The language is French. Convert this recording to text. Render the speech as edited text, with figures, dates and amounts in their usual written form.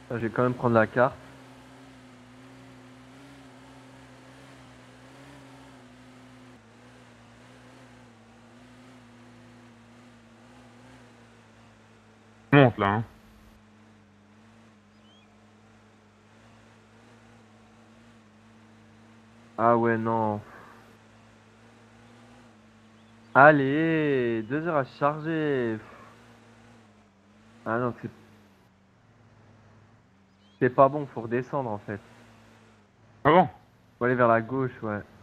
Je vais quand même prendre la carte. Monte là, hein. Ah ouais, non. Allez, 2 heures à charger. Ah non, c'est pas bon, faut redescendre en fait. Ah bon? Faut aller vers la gauche, ouais.